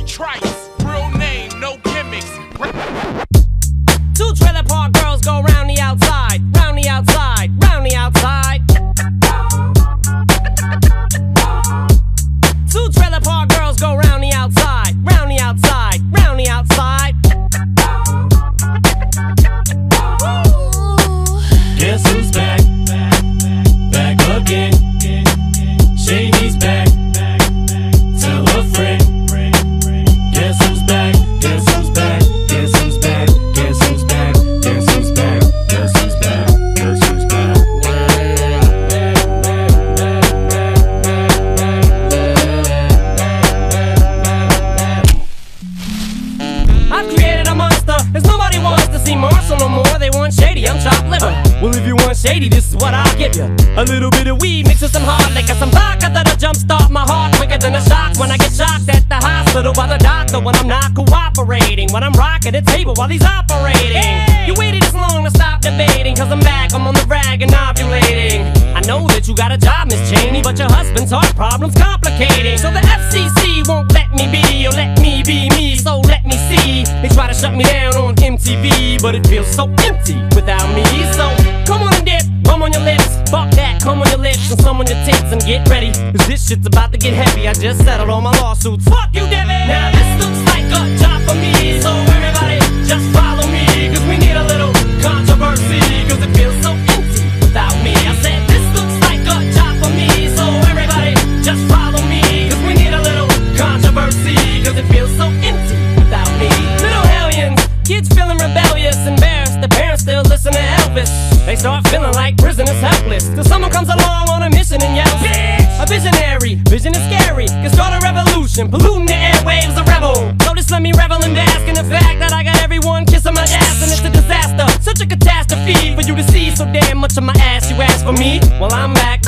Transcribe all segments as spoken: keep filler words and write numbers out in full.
Bobby Trice, real name, no gimmicks. Two trailer park girls go round the outside, round the outside, round the outside. Two trailer park girls go round the outside, round the outside, round the outside. Guess who's back? Back again. Shady's back. Tell a friend. Guess who's back? Guess who's back? Guess who's back? Guess who's back? Guess who's back? Guess who's back? Guess who's back? I've created a monster, cause nobody wants to see Marshall no more. They want Shady, I'm chopped liver. Well, if you want Shady, this is what I'll give you. A little bit of weed mixed with some hard liquor, some vodka that'll jumpstart my heart quicker than a shock when I get shocked at the hospital by the doctor when I'm not cooperating, when I'm rocking the table while he's operating. Hey! You waited this long to stop debating, cause I'm back, I'm on the rag and ovulating. I know that you got a job, Miss Cheney, but your husband's heart problem's complicating. So the F C C won't let me be, or let me be me, so let me see. They try to shut me down on M T V, but it feels so empty without me. So come on and dip, bum on your lips, fuck that, come on your lips and some on your tits and get ready, cause this shit's about to get heavy. I just settled all my lawsuits, fuck you, Debbie. Now this looks like a job for me, so everybody just follow me, cause we need a little controversy, cause it feels so empty without me. I said this looks like a job for me, so everybody just follow me, cause we need a little controversy, cause it feels so empty without me. Little hellions, kids feeling rebellious, embarrassed, the parents still listen to Elvis. They start feeling like prisoners helpless, till someone comes along on a mission and yells, bitch! A visionary, vision is scary, can start a revolution, polluting the airwaves, a rebel. So just let me revel and bask in the fact that I got everyone kissing my ass, and it's a disaster, such a catastrophe for you to see so damn much of my ass. You ask for me? Well, I'm back.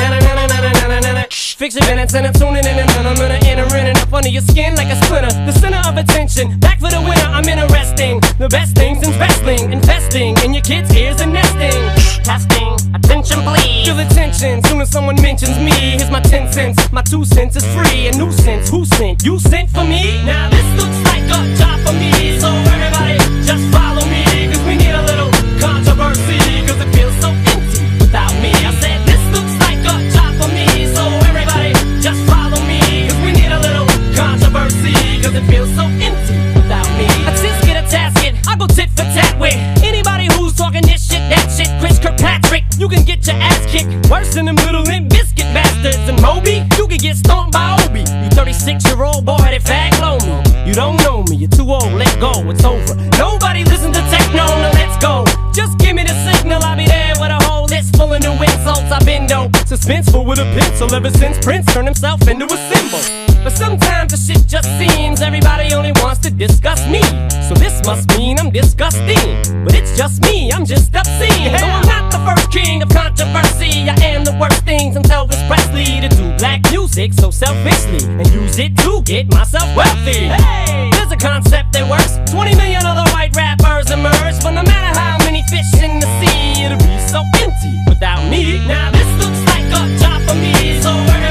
Fix your minutes and I'm tuning in, and then I'm gonna enter in and up under your skin like a splinter. The center of attention, back for the winner. I'm interesting, the best things in wrestling, investing in your kids' ears and nesting. Testing, attention please. Feel the tension soon as someone mentions me. Here's my ten cents, my two cents is free. A nuisance, who sent? You sent for me? Now this looks like a job for me, so everybody just follow me, cause we need a little controversy, cause it feels so empty without me. I said this looks like a job for me, so everybody just follow me, cause we need a little controversy, cause it feels so empty without me. A tisket, a tasket, I go tit for tat with anybody who's talking this shit, that shit. Chris Kirkpatrick, you can get your ass kicked worse than them little Limp Bizkit bastards. And Moby, you can get stomped by Obi. You thirty-six year old boy that fag blow me. You don't know me, you're too old, let go, it's over. Nobody listen to techno, now let's go. Just give me the signal, I'll be there with a whole list full of new insults. I've been dope, suspenseful with a pencil ever since Prince turned himself into a symbol. But sometimes the shit just seems everybody only wants to discuss me. So this must mean I'm disgusting, but it's just me, I'm just obscene. No, I'm not the first king of controversy. I am the worst thing since Elvis Presley to do black music so selfishly and use it to get myself wealthy. Hey, there's a concept that works. Twenty million other white rappers emerge, but no matter how many fish in the sea, it'll be so empty without me. Now this looks like a job for me, so